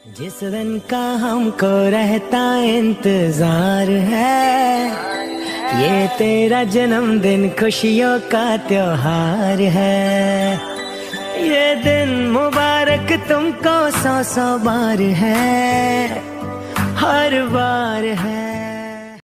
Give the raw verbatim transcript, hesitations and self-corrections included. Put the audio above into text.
जिस दिन का हमको रहता इंतजार है, ये तेरा जन्मदिन खुशियों का त्योहार है। ये दिन मुबारक तुमको सौ सौ बार है, हर बार है।